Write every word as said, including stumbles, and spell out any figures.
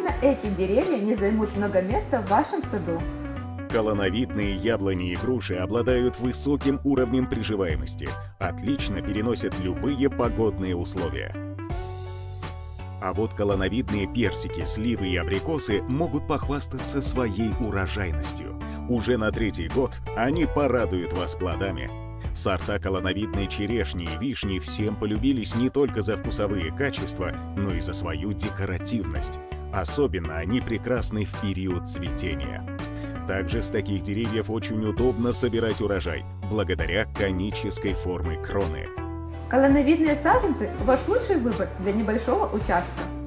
именно эти деревья не займут много места в вашем саду. Колоновидные яблони и груши обладают высоким уровнем приживаемости, отлично переносят любые погодные условия. А вот колоновидные персики, сливы и абрикосы могут похвастаться своей урожайностью. Уже на третий год они порадуют вас плодами. Сорта колоновидной черешни и вишни всем полюбились не только за вкусовые качества, но и за свою декоративность. Особенно они прекрасны в период цветения. Также с таких деревьев очень удобно собирать урожай, благодаря конической форме кроны. Колоновидные саженцы – ваш лучший выбор для небольшого участка.